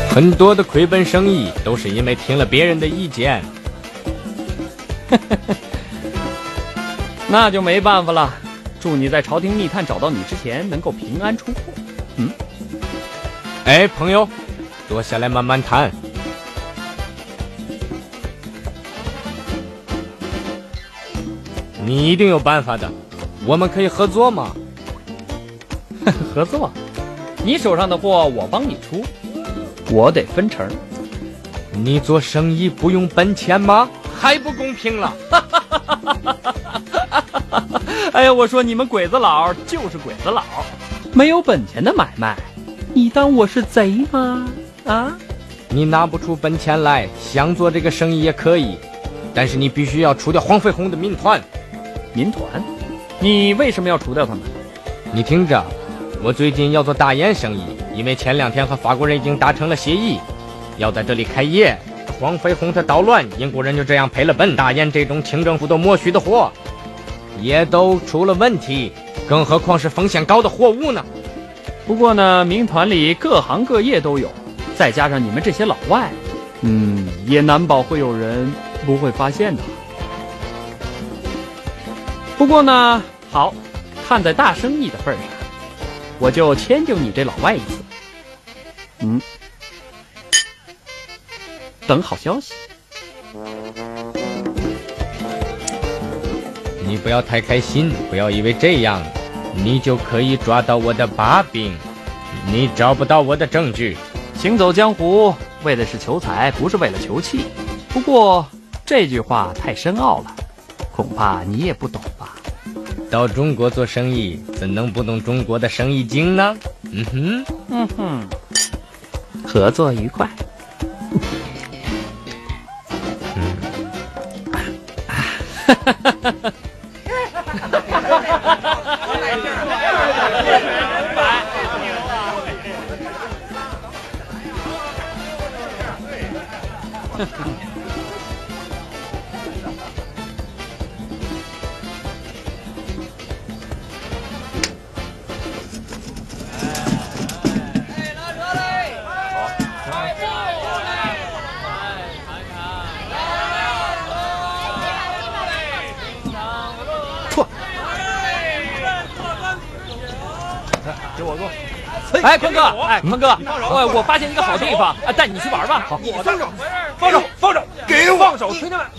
很多的亏本生意都是因为听了别人的意见。 那就没办法了。祝你在朝廷密探找到你之前能够平安出货。 哎，朋友，坐下来慢慢谈。你一定有办法的，我们可以合作吗？ 合作？你手上的货我帮你出，我得分成。 你做生意不用本钱吗？还不公平了！ 哎呀，我说你们鬼子佬就是鬼子佬，没有本钱的买卖，你当我是贼吗？啊？ 你拿不出本钱来，想做这个生意也可以，但是你必须要除掉黄飞鸿的民团。 民团？你为什么要除掉他们？ 你听着，我最近要做大烟生意，因为前2天和法国人已经达成了协议，要在这里开业。黄飞鸿他捣乱，英国人就这样赔了本。大烟这种清政府都默许的货，也都出了问题，更何况是风险高的货物呢？ 不过呢，民团里各行各业都有，再加上你们这些老外，也难保会有人不会发现的。不过呢，好，看在大生意的份上，我就迁就你这老外一次。等好消息。 你不要太开心，不要以为这样你就可以抓到我的把柄，你找不到我的证据。 行走江湖为的是求财，不是为了求气。不过这句话太深奥了，恐怕你也不懂吧。 到中国做生意怎能不懂中国的生意经呢？ 合作愉快。哎，坤哥，坤哥，我发现一个好地方，带你去玩吧。好， 你放手，放手，放手，给我放手，兄弟们，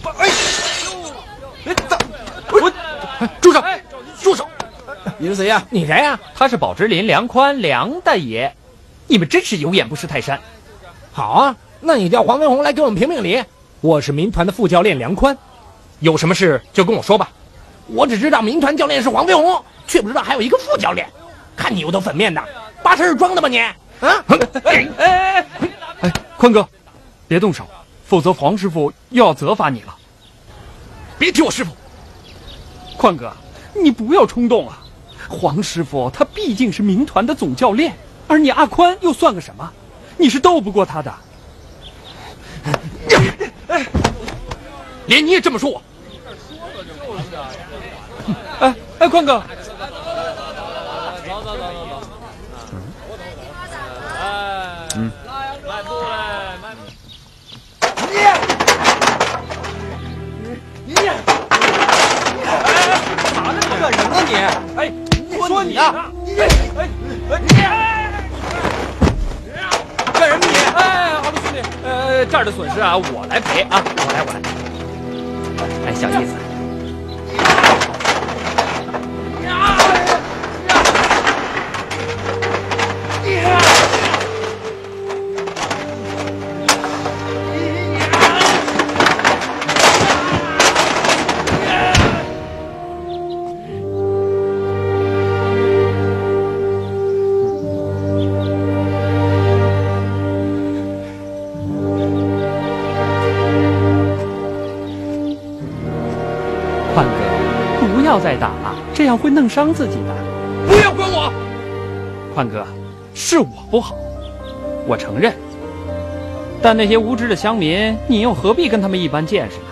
住手，住手！ 你是谁呀？ 你谁呀？ 他是宝芝林梁宽，梁大爷。你们真是有眼不识泰山。 好啊，那你叫黄飞鸿来给我们评评理。我是民团的副教练梁宽，有什么事就跟我说吧。我只知道民团教练是黄飞鸿，却不知道还有一个副教练。看你有头粉面的，八成是装的吧你？啊！ 宽哥，别动手，否则黄师傅又要责罚你了。 别提我师傅。 宽哥，你不要冲动啊！黄师傅他毕竟是民团的总教练，而你阿宽又算个什么？你是斗不过他的。 连你也这么说我？ 宽哥。 说你啊！ 干什么你？好的兄弟，这儿的损失啊，我来赔啊，我来。小意思。不要再打了，这样会弄伤自己的。 不要管我！ 宽哥，是我不好，我承认。但那些无知的乡民，你又何必跟他们一般见识呢？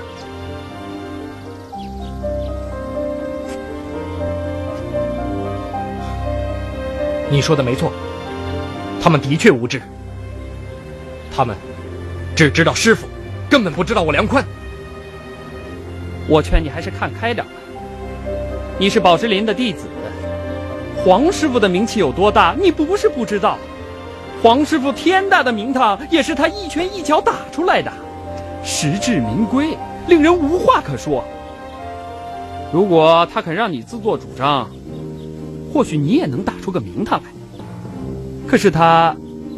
你说的没错，他们的确无知。 他们只知道师傅，根本不知道我梁宽。 我劝你还是看开点吧。你是宝芝林的弟子，黄师傅的名气有多大，你不是不知道。黄师傅天大的名堂，也是他一拳一脚打出来的，实至名归，令人无话可说。如果他肯让你自作主张，或许你也能打出个名堂来。可是他，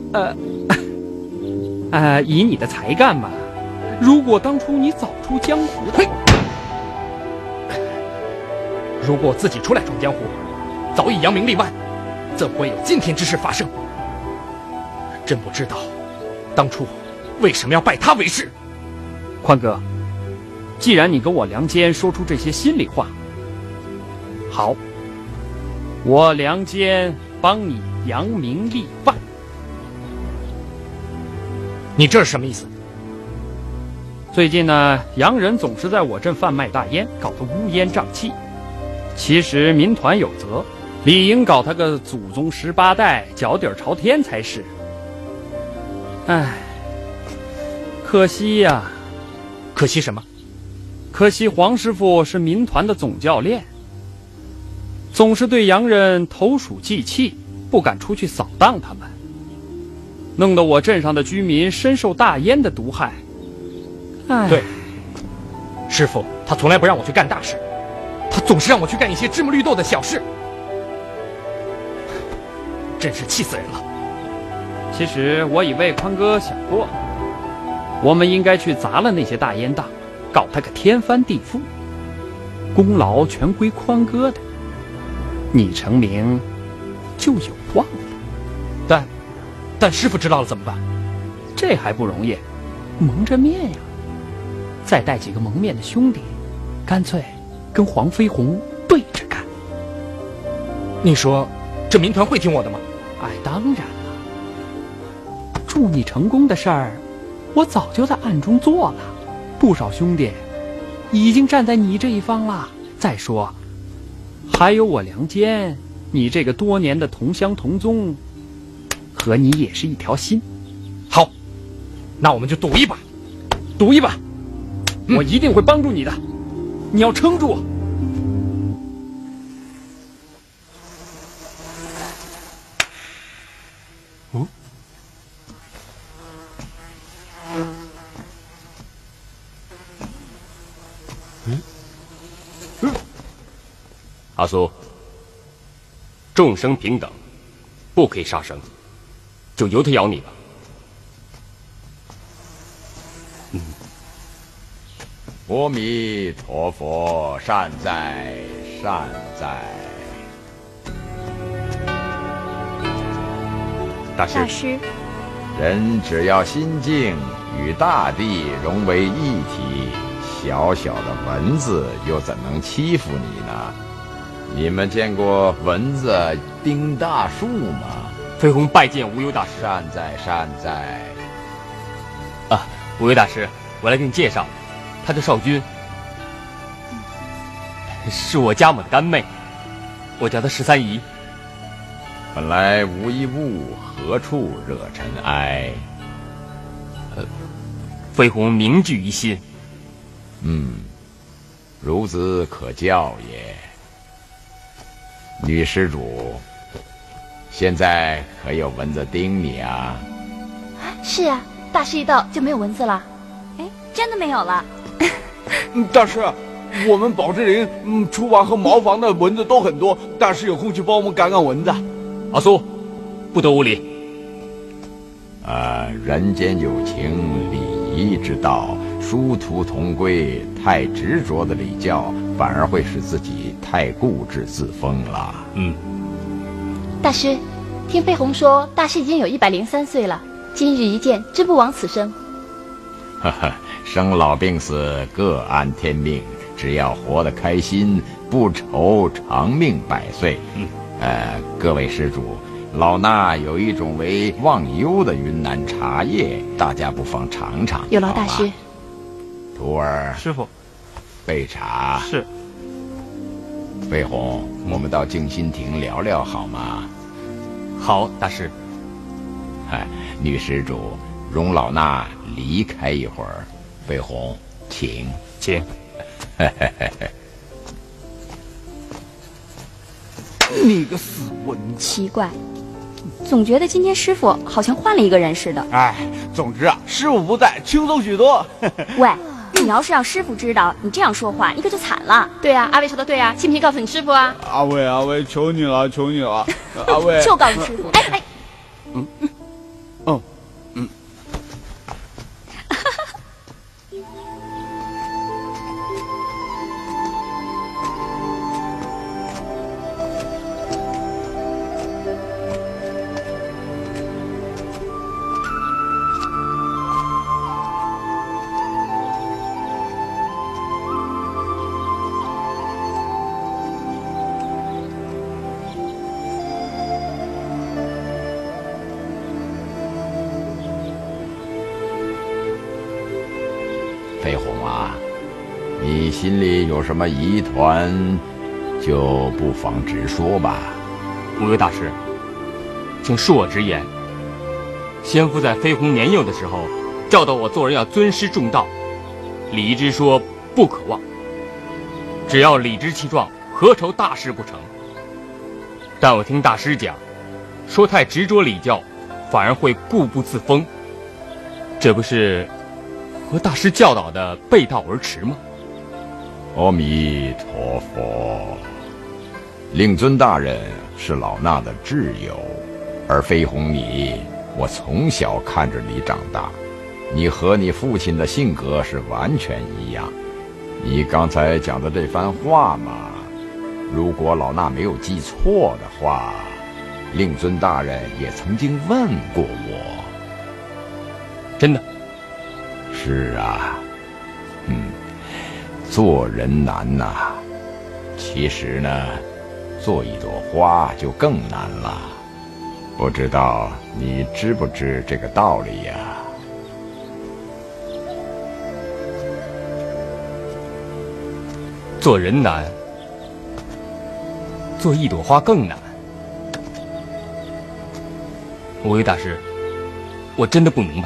以你的才干嘛，如果当初你早出江湖的， 如果我自己出来闯江湖，早已扬名立万，怎会有今天之事发生？真不知道当初为什么要拜他为师。 宽哥，既然你跟我梁坚说出这些心里话，好，我梁坚帮你扬名立万。 你这是什么意思？ 最近呢，洋人总是在我镇贩卖大烟，搞得乌烟瘴气。其实民团有责，理应搞他个祖宗18代，脚底朝天才是。唉，可惜呀。 可惜什么？ 可惜黄师傅是民团的总教练，总是对洋人投鼠忌器，不敢出去扫荡他们，弄得我镇上的居民深受大烟的毒害。唉， 对，师傅他从来不让我去干大事，他总是让我去干一些芝麻绿豆的小事，真是气死人了。 其实我已为宽哥想过，我们应该去砸了那些大烟档，搞他个天翻地覆，功劳全归宽哥的，你成名就有望了。 但师傅知道了怎么办？ 这还不容易，蒙着面呀，再带几个蒙面的兄弟，干脆跟黄飞鸿对着干。 你说这民团会听我的吗？ 哎，当然了，祝你成功的事儿我早就在暗中做了，不少兄弟已经站在你这一方了。再说还有我梁坚，你这个多年的同乡同宗，和你也是一条心。 好，那我们就赌一把。 赌一把，我一定会帮助你的，你要撑住。 阿苏，众生平等，不可以杀生，就由他咬你吧。 阿弥陀佛，善哉善哉。 大师， 大师， 人只要心静，与大地融为一体，小小的蚊子又怎能欺负你呢？你们见过蚊子叮大树吗？ 飞鸿拜见无忧大师。 善哉善哉。 啊，无忧大师，我来给你介绍，她叫少君，是我家母的干妹，我叫她13姨。 本来无一物，何处惹尘埃？ 飞鸿铭记于心。 孺子可教也。女施主，现在可有蚊子叮你啊？ 是啊，大师一到就没有蚊子了。哎，真的没有了。 大师，我们宝芝林厨房和茅房的蚊子都很多，大师有空去帮我们赶赶蚊子。 阿苏，不得无礼。 人间有情，礼仪之道，殊途同归。太执着的礼教，反而会使自己太固执自封了。 大师，听飞鸿说，大师已经有103岁了，今日一见，真不枉此生。 生老病死各安天命，只要活得开心，不愁长命百岁。各位施主，老衲有一种为忘忧的云南茶叶，大家不妨尝尝。 有劳大师。 徒儿， 师傅， 备茶。 是。 飞鸿，我们到静心亭聊聊好吗？ 好，大师。 女施主， 容老衲离开一会儿。飞鸿，请。 你个死蚊子！ 奇怪，总觉得今天师傅好像换了一个人似的。 哎，总之啊，师傅不在，轻松许多。 喂，你要是让师傅知道你这样说话，你可就惨了。 对啊，阿伟说的对啊，信不信告诉你师傅啊？ 阿伟，求你了，求你了，阿伟。 就告诉师傅。哎， 飞鸿啊，你心里有什么疑团，就不妨直说吧。 无忧大师，请恕我直言。先父在飞鸿年幼的时候，教导我做人要尊师重道，礼之说不可忘。只要理直气壮，何愁大事不成？但我听大师讲，说太执着礼教，反而会固步自封，这不是和大师教导的背道而驰吗？ 阿弥陀佛，令尊大人是老衲的挚友，而飞鸿你，我从小看着你长大，你和你父亲的性格是完全一样。你刚才讲的这番话嘛，如果老衲没有记错的话，令尊大人也曾经问过我。 真的？ 是啊，做人难呐，其实呢，做一朵花就更难了。不知道你知不知这个道理呀？ 做人难，做一朵花更难。无为大师，我真的不明白。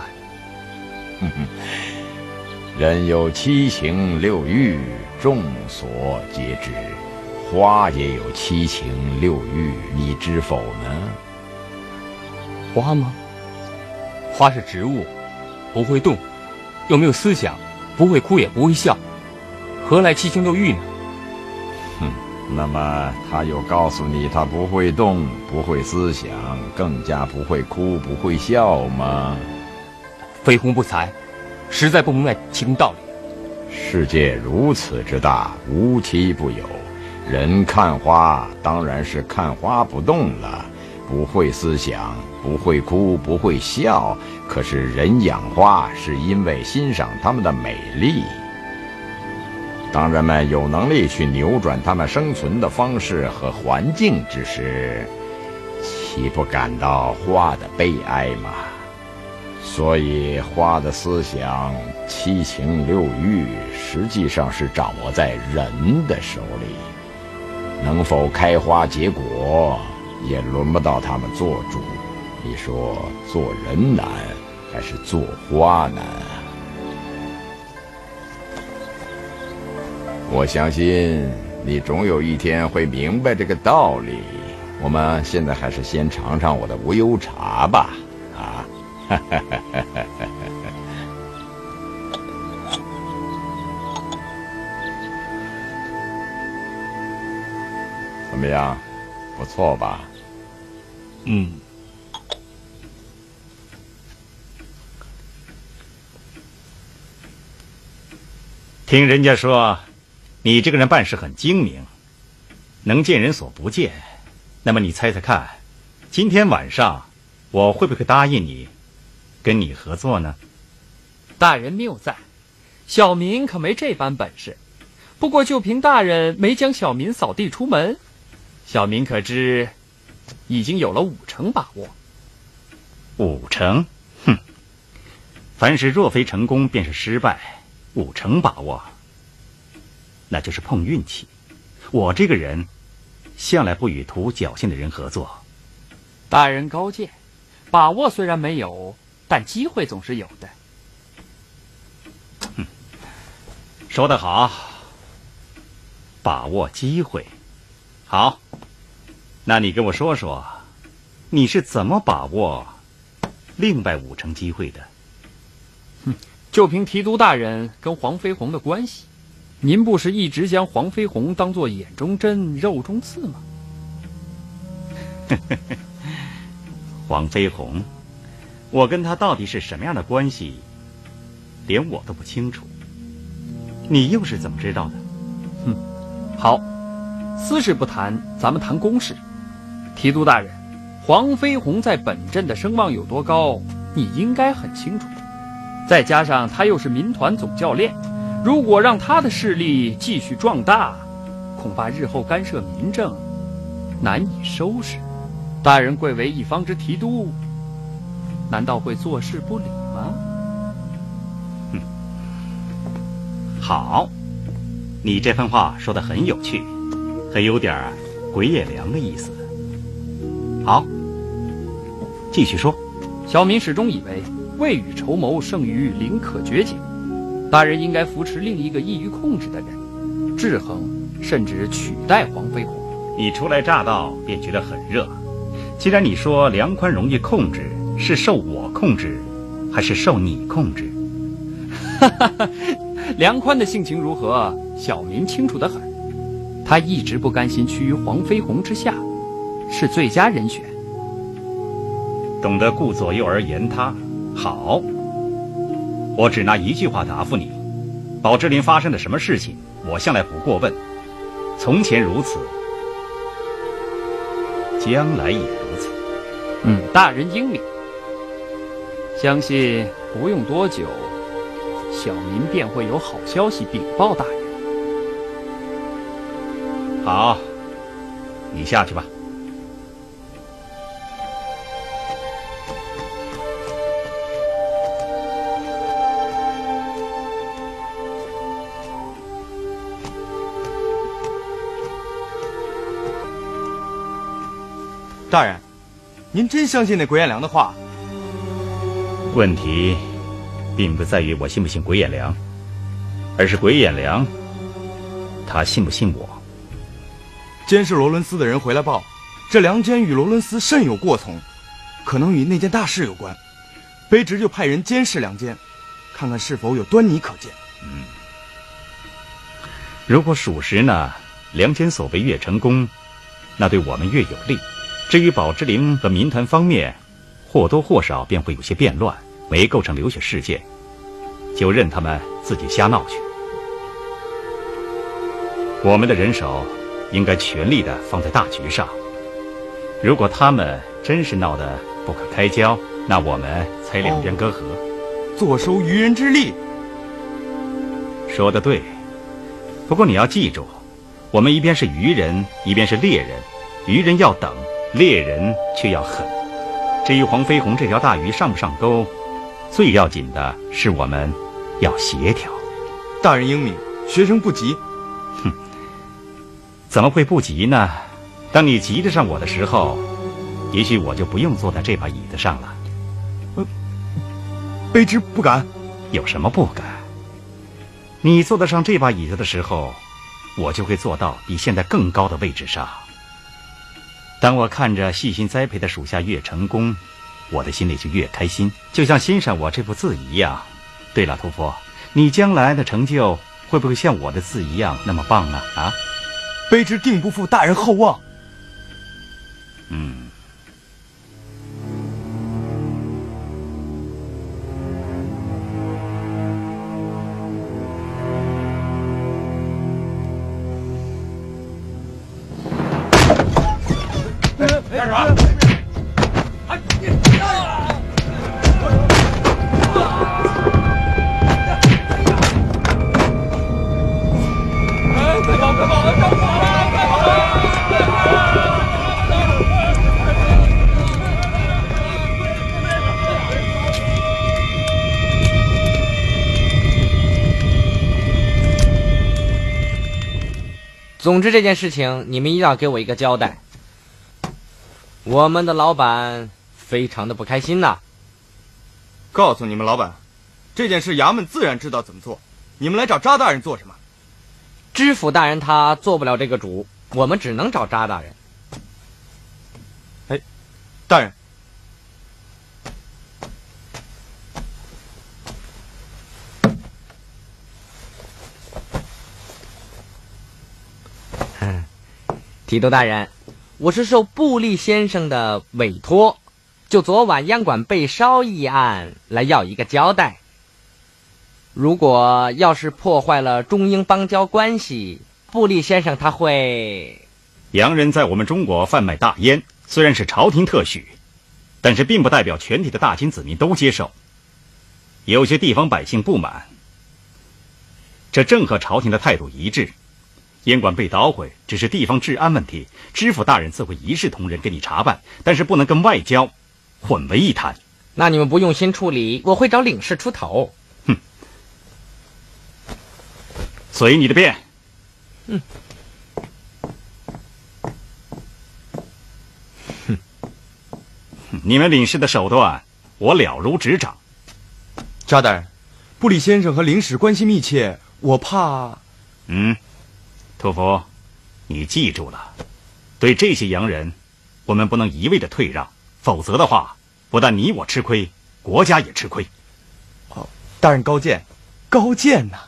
人有七情六欲，众所皆知，花也有七情六欲，你知否呢？ 花吗？花是植物，不会动，又没有思想，不会哭也不会笑，何来七情六欲呢？ 那么他又告诉你他不会动，不会思想，更加不会哭，不会笑吗？ 飞鸿不才，实在不明白其中道理。 世界如此之大，无奇不有。人看花当然是看花不动了，不会思想，不会哭，不会笑。可是人养花是因为欣赏它们的美丽。当人们有能力去扭转它们生存的方式和环境之时，岂不感到花的悲哀吗？所以花的思想、七情六欲实际上是掌握在人的手里，能否开花结果也轮不到他们做主。你说做人难还是做花难？我相信你总有一天会明白这个道理。我们现在还是先尝尝我的无忧茶吧。怎么样？不错吧？ 听人家说你这个人办事很精明，能见人所不见。那么你猜猜看，今天晚上我会不会答应你跟你合作呢？ 大人谬赞，小民可没这般本事。不过就凭大人没将小民扫地出门，小民可知已经有了50%把握。 50%？哼！凡事若非成功便是失败，50%把握那就是碰运气。我这个人向来不与图侥幸的人合作。 大人高见，把握虽然没有， 但机会总是有的。 说得好，把握机会。好，那你跟我说说，你是怎么把握另外5成机会的？ 就凭提督大人跟黄飞鸿的关系，您不是一直将黄飞鸿当作眼中针、肉中刺吗？ 黄飞鸿，我跟他到底是什么样的关系，连我都不清楚。你又是怎么知道的？ 好，私事不谈，咱们谈公事。提督大人，黄飞鸿在本镇的声望有多高，你应该很清楚。再加上他又是民团总教练，如果让他的势力继续壮大，恐怕日后干涉民政难以收拾。大人贵为一方之提督，难道会坐视不理吗？ 好，你这番话说得很有趣，很有点鬼也凉的意思。好，继续说。 小民始终以为未雨绸缪胜于宁可绝井，大人应该扶持另一个易于控制的人，制衡甚至取代黄飞鸿。 你初来乍到便觉得很热，既然你说梁宽容易控制，是受我控制还是受你控制？ 梁宽的性情如何，小民清楚得很。他一直不甘心屈于黄飞鸿之下，是最佳人选。 懂得顾左右而言他，好。我只拿一句话答复你：宝芝林发生的什么事情，我向来不过问。从前如此，将来也如此。 大人英明，相信不用多久，小民便会有好消息禀报大人。 好，你下去吧。 大人，您真相信那鬼眼良的话？ 问题并不在于我信不信鬼眼良，而是鬼眼良他信不信我。 监视罗伦斯的人回来报，这梁坚与罗伦斯甚有过从，可能与那件大事有关。卑职就派人监视梁坚，看看是否有端倪可见。 如果属实呢，梁坚所为越成功，那对我们越有利。至于宝芝林和民团方面，或多或少便会有些变乱，没构成流血事件，就任他们自己瞎闹去。我们的人手应该全力的放在大局上。如果他们真是闹得不可开交，那我们才两边割禾， 坐收渔人之利。 说得对。不过你要记住，我们一边是渔人，一边是猎人，渔人要等，猎人却要狠。至于黄飞鸿这条大鱼上不上钩，最要紧的是我们要协调。 大人英明，学生不急。 怎么会不急呢？当你急得上我的时候，也许我就不用坐在这把椅子上了。 卑职不敢。 有什么不敢？你坐得上这把椅子的时候，我就会坐到比现在更高的位置上。当我看着细心栽培的属下越成功，我的心里就越开心，就像欣赏我这幅字一样。对了，屠夫，你将来的成就会不会像我的字一样那么棒呢？啊？ 卑职定不负大人厚望。 干什么？快跑！快跑！着火了！快跑！ 总之这件事情你们一定要给我一个交代。我们的老板非常的不开心呐。 告诉你们老板，这件事衙门自然知道怎么做。你们来找查大人做什么？ 知府大人他做不了这个主，我们只能找查大人。 哎，大人。 提督大人，我是受布利先生的委托，就昨晚央馆被烧一案来要一个交代。如果要是破坏了中英邦交关系，布利先生他会…… 洋人在我们中国贩卖大烟，虽然是朝廷特许，但是并不代表全体的大清子民都接受。有些地方百姓不满，这正和朝廷的态度一致。烟馆被捣毁只是地方治安问题，知府大人自会一视同仁给你查办，但是不能跟外交混为一谈。 那你们不用心处理，我会找领事出头。 哼，随你的便。你们领事的手段，我了如指掌。 查大人，布里先生和领使关系密切，我怕…… 屠夫，你记住了，对这些洋人，我们不能一味的退让，否则的话，不但你我吃亏，国家也吃亏。 哦，大人高见，高见呐！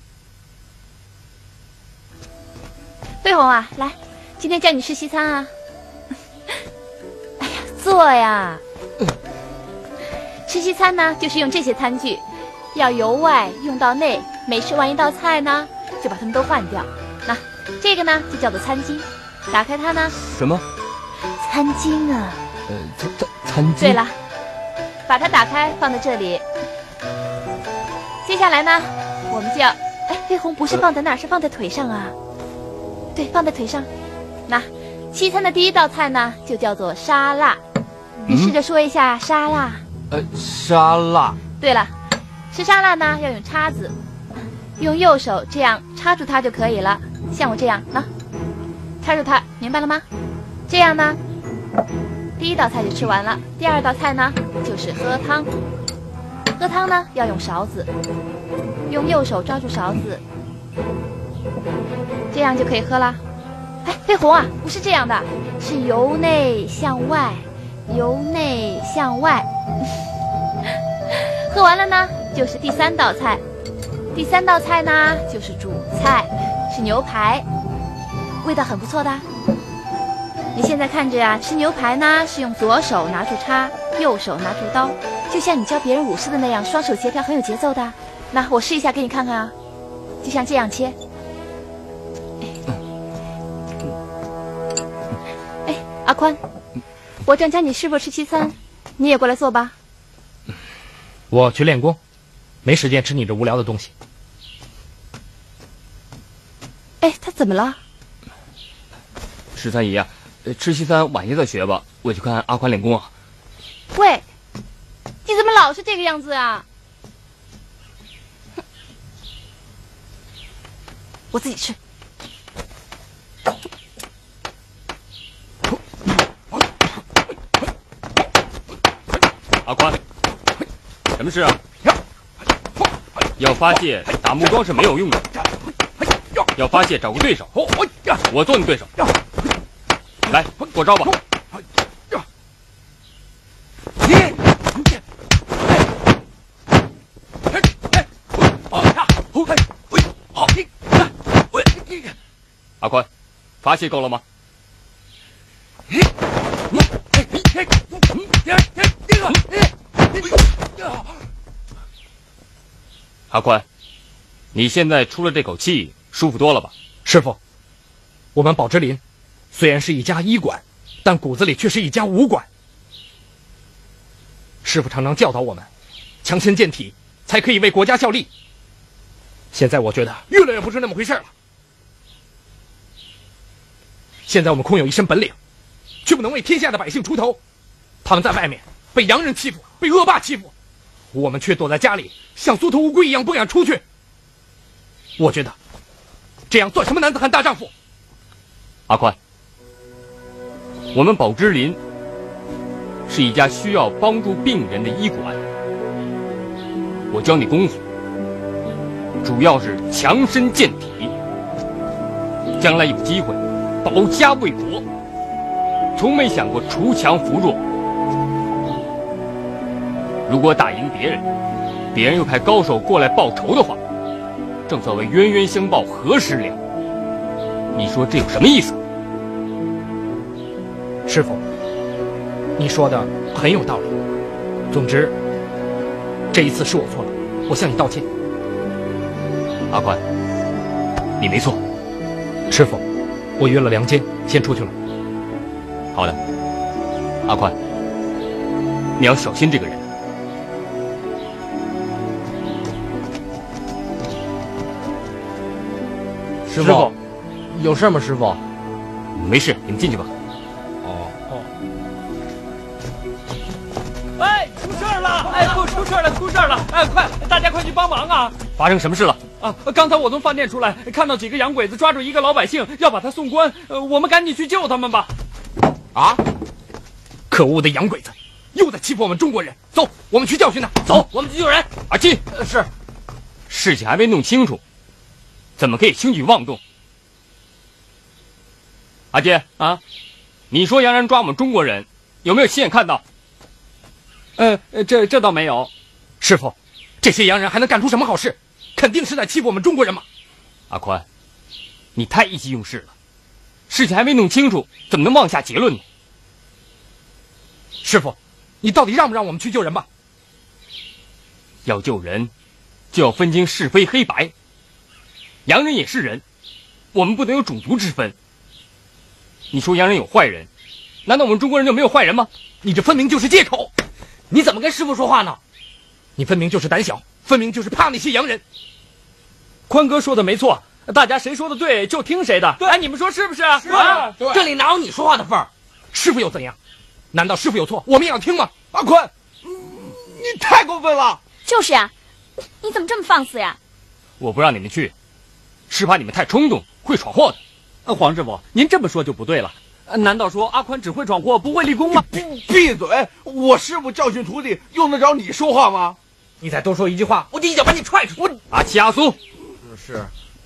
飞鸿啊，来，今天叫你吃西餐啊！哎呀，坐呀！吃西餐呢，就是用这些餐具，要由外用到内，每吃完一道菜呢，就把它们都换掉。那这个呢，就叫做餐巾，打开它呢， 什么？ 餐巾啊。 餐巾。 对了，把它打开，放在这里。接下来呢，我们就要，哎，飞鸿不是放在那儿，是放在腿上啊。对，放在腿上。那西餐的第一道菜呢，就叫做沙拉。你试着说一下沙拉。 沙拉。 对了，吃沙拉呢要用叉子，用右手这样插住它就可以了，像我这样，插住它，明白了吗？这样呢，第一道菜就吃完了。第二道菜呢就是喝汤。喝汤呢要用勺子，用右手抓住勺子，这样就可以喝了。哎，飞鸿啊，不是这样的，是由内向外，由内向外。喝完了呢，就是第三道菜。第三道菜呢，就是主菜，是牛排，味道很不错的。你现在看着啊，吃牛排呢是用左手拿住叉，右手拿住刀，就像你教别人武术的那样，双手协调，很有节奏的。那我试一下给你看看啊，就像这样切。哎，阿宽，我正教你师傅吃西餐，你也过来做吧。 我去练功，没时间吃你这无聊的东西。 哎，他怎么了十三姨啊，吃西餐晚些再学吧，我去看阿宽练功啊。 喂，你怎么老是这个样子啊？我自己吃。 阿宽，什么事啊？要发泄打木桩是没有用的，要发泄找个对手。我做你对手，来过招吧。阿宽，发泄够了吗？阿宽，你现在出了这口气，舒服多了吧？ 师傅，我们宝芝林虽然是一家医馆，但骨子里却是一家武馆。师傅常常教导我们，强身健体才可以为国家效力。现在我觉得越来越不是那么回事了。现在我们空有一身本领，却不能为天下的百姓出头。他们在外面被洋人欺负，被恶霸欺负，我们却躲在家里像缩头乌龟一样不敢出去。我觉得这样算什么男子汉大丈夫？ 阿宽，我们宝芝林是一家需要帮助病人的医馆， 我教你功夫，主要是强身健体，将来有机会保家卫国，从没想过锄强扶弱。如果打赢别人，别人又派高手过来报仇的话，正所谓冤冤相报何时了？你说这有什么意思？ 师傅，你说的很有道理。总之，这一次是我错了，我向你道歉。 阿宽，你没错。 师傅，我约了梁坚，先出去了。 好的，阿宽，你要小心这个人。 师傅，有事吗？师傅， 没事，你们进去吧。 哎，出事儿了！哎，出事儿了，出事儿了！哎，快，大家快去帮忙啊！ 发生什么事了？ 啊，刚才我从饭店出来，看到几个洋鬼子抓住一个老百姓，要把他送官。我们赶紧去救他们吧。 啊！可恶的洋鬼子，又在欺负我们中国人！走，我们去教训他。走，我们去救人。 阿金， 是。 事情还没弄清楚，怎么可以轻举妄动？阿金啊， 你说洋人抓我们中国人，有没有亲眼看到？ 这倒没有。 师傅，这些洋人还能干出什么好事？肯定是在欺负我们中国人嘛。 阿宽，你太意气用事了，事情还没弄清楚，怎么能妄下结论呢？ 师傅，你到底让不让我们去救人吧？ 要救人，就要分清是非黑白。洋人也是人，我们不能有种族之分。你说洋人有坏人，难道我们中国人就没有坏人吗？ 你这分明就是借口！你怎么跟师傅说话呢？你分明就是胆小，分明就是怕那些洋人。 宽哥说的没错，大家谁说的对就听谁的。哎，你们说是不是？ 是啊，这里哪有你说话的份儿？师傅又怎样？难道师傅有错，我们也要听吗？ 阿宽，你太过分了！ 就是呀，你怎么这么放肆呀？ 我不让你们去，是怕你们太冲动，会闯祸的。 黄师傅，您这么说就不对了。难道说阿宽只会闯祸，不会立功吗？ 闭嘴！我师傅教训徒弟，用得着你说话吗？ 你再多说一句话，我就一脚把你踹出去！ 阿七、阿苏， 是。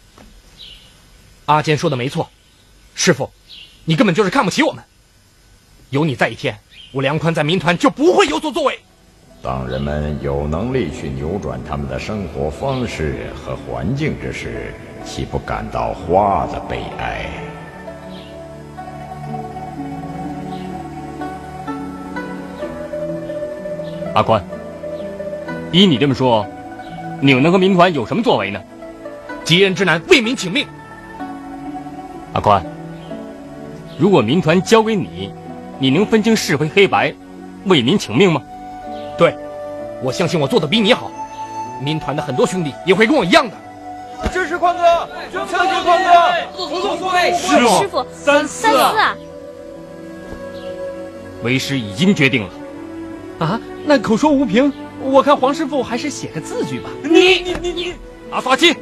阿坚说的没错，师傅，你根本就是看不起我们。有你在一天，我梁宽在民团就不会有所作为。 当人们有能力去扭转他们的生活方式和环境之时，岂不感到花的悲哀？ 阿宽，依你这么说，你们能和民团有什么作为呢？ 急人之难，为民请命。 阿宽，如果民团交给你，你能分清是非黑白，为民请命吗？ 对，我相信我做的比你好，民团的很多兄弟也会跟我一样的。 支持宽哥，支持宽哥，合作作为。 师傅，三思啊！ 为师已经决定了。 啊，那口说无凭，我看黄师傅还是写个字据吧。 你，阿萨奇，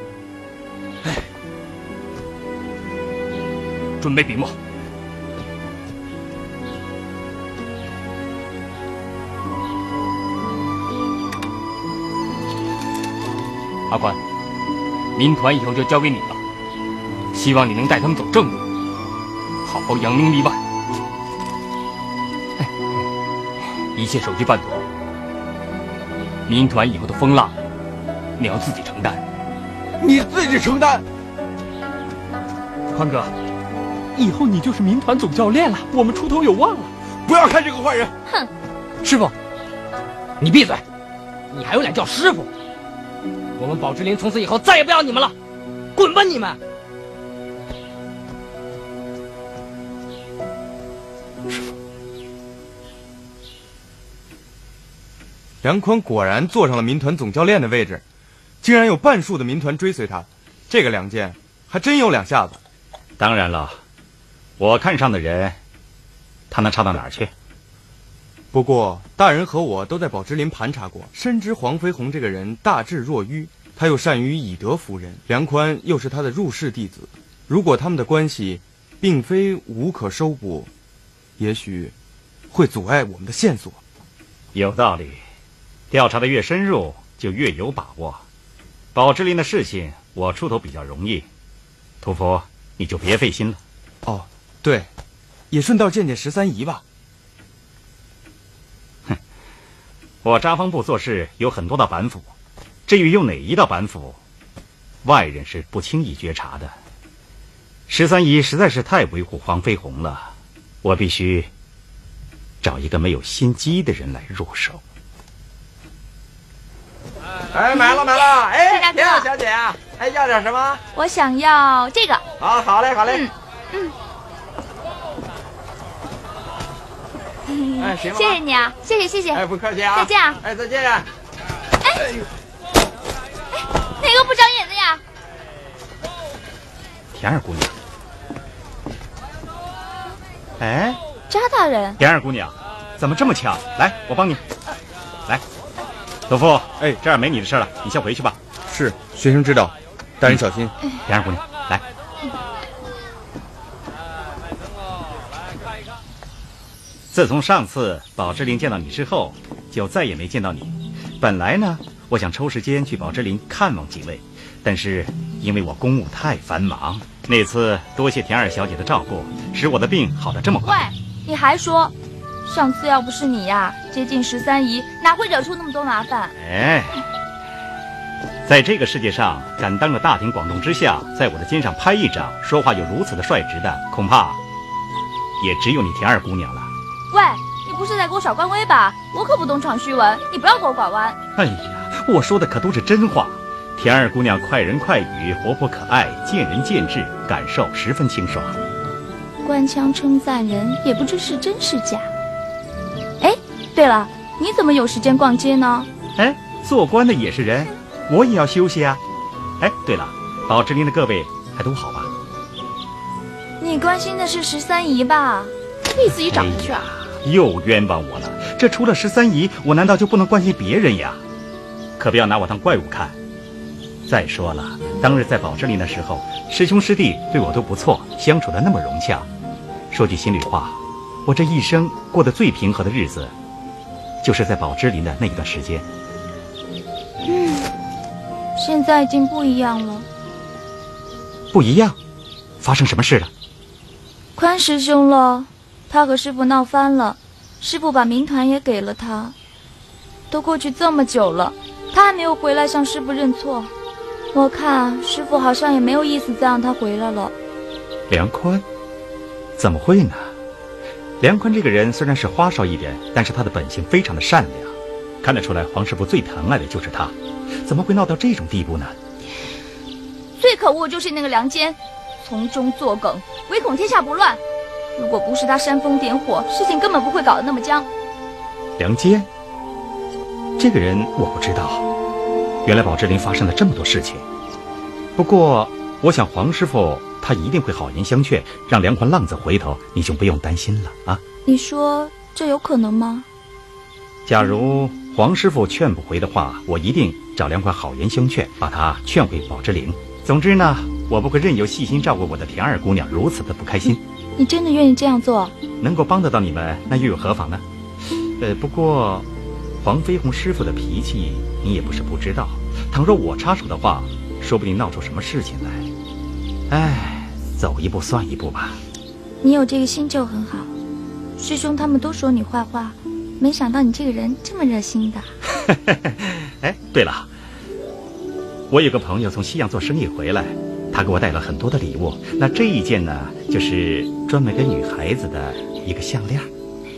准备笔墨。阿宽，民团以后就交给你了，希望你能带他们走正路，好好扬名立万。一切手续办妥，民团以后的风浪，你要自己承担。 你自己承担。 宽哥，以后你就是民团总教练了，我们出头有望了。 不要看这个坏人！ 哼， 师傅，你闭嘴！你还有脸叫师傅？我们宝芝林从此以后再也不要你们了，滚吧你们！ 师傅。梁宽果然坐上了民团总教练的位置，竟然有半数的民团追随他，这个梁坚还真有两下子。 当然了，我看上的人，他能差到哪儿去？ 不过大人和我都在宝芝林盘查过，深知黄飞鸿这个人大智若愚，他又善于以德服人，梁宽又是他的入室弟子，如果他们的关系并非无可收捕，也许会阻碍我们的线索。 有道理，调查的越深入， 就越有把握。宝芝林的事情我出头比较容易，屠夫你就别费心了。 哦，对，也顺道见见13姨吧。 哼，我札坊部做事有很多道板斧，至于用哪一道板斧，外人是不轻易觉察的。13姨实在是太维护黄飞鸿了，我必须找一个没有心机的人来入手。 哎，买了！哎， 大哥， 田小姐啊，哎，要点什么？ 我想要这个。 好嘞。哎，行了。 谢谢你啊，谢谢。 哎，不客气啊。 再见啊。 哎，再见。 哎，哪个不长眼的呀？ 田二姑娘。哎， 扎大人。 田二姑娘，怎么这么巧？来，我帮你。来，屠夫，哎，这儿没你的事了，你先回去吧。 是，学生知道，大人小心。 田二姑娘，来。自从上次宝芝林见到你之后，就再也没见到你。本来呢，我想抽时间去宝芝林看望几位，但是因为我公务太繁忙，那次多谢田二小姐的照顾，使我的病好得这么快。 喂，你还说，上次要不是你呀，接近13姨，哪会惹出那么多麻烦？ 哎，在这个世界上，敢当着大庭广众之下，在我的肩上拍一掌，说话有如此的率直的，恐怕也只有你田二姑娘了。 喂，你不是在给我耍官威吧？我可不懂闯虚文，你不要给我拐弯。 哎呀，我说的可都是真话。田二姑娘快人快语，活泼可爱，见人见智，感受十分清爽。 官腔称赞人，也不知是真是假。哎，对了，你怎么有时间逛街呢？ 哎，做官的也是人，我也要休息啊。哎，对了，宝芝林的各位还都好吧？ 你关心的是13姨吧？你自己找他去啊！ 又冤枉我了。这除了13姨，我难道就不能关心别人呀？可不要拿我当怪物看。再说了，当日在宝芝林的时候，师兄师弟对我都不错，相处得那么融洽。说句心里话，我这一生过得最平和的日子，就是在宝芝林的那一段时间。 现在已经不一样了。 不一样？发生什么事了？ 宽师兄了，他和师傅闹翻了，师傅把民团也给了他。都过去这么久了，他还没有回来向师傅认错。我看师傅好像也没有意思再让他回来了。 梁宽？怎么会呢？梁宽这个人虽然是花哨一点，但是他的本性非常的善良，看得出来黄师傅最疼爱的就是他，怎么会闹到这种地步呢？ 最可恶就是那个梁坚，从中作梗，唯恐天下不乱。如果不是他煽风点火，事情根本不会搞得那么僵。 梁坚这个人我不知道，原来宝芝林发生了这么多事情。不过我想黄师傅他一定会好言相劝，让梁宽浪子回头，你就不用担心了啊。 你说这有可能吗？ 假如黄师傅劝不回的话，我一定找梁宽好言相劝，把他劝回宝芝林。总之呢，我不会任由细心照顾我的田二姑娘如此的不开心。 你真的愿意这样做？ 能够帮得到你们，那又有何妨呢？不过黄飞鸿师傅的脾气你也不是不知道，倘若我插手的话，说不定闹出什么事情来。哎，走一步算一步吧。 你有这个心就很好。师兄他们都说你坏话，没想到你这个人这么热心的。 哎，对了，我有个朋友从西洋做生意回来，他给我带了很多的礼物。那这一件呢，就是专门给女孩子的一个项链。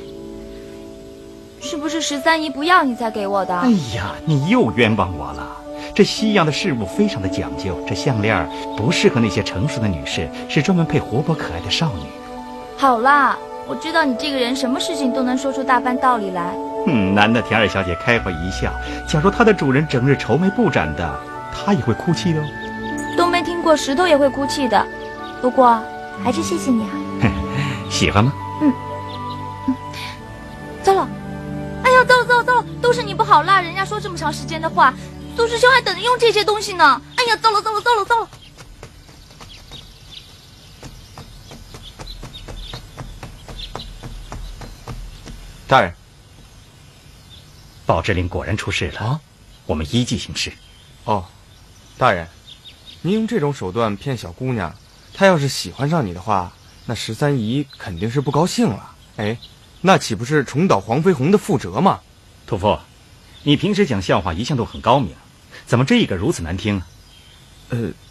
是不是13姨不要你才给我的？ 哎呀，你又冤枉我了。这西洋的事物非常的讲究，这项链不适合那些成熟的女士，是专门配活泼可爱的少女。 好啦，我知道你这个人什么事情都能说出大半道理来。 难得田二小姐开怀一笑。假如她的主人整日愁眉不展的，她也会哭泣的哦。 都没听过石头也会哭泣的。不过还是谢谢你啊。 喜欢吗？ 糟了，哎呀，糟了，都是你不好啦！人家说这么长时间的话，苏师兄还等着用这些东西呢。哎呀，糟了！ 大人， 宝芝林果然出事了啊！ 我们依计行事。 哦，大人，您用这种手段骗小姑娘，她要是喜欢上你的话，那13姨肯定是不高兴了。哎，那岂不是重蹈黄飞鸿的覆辙吗？ 屠夫，你平时讲笑话一向都很高明，怎么这个如此难听呢？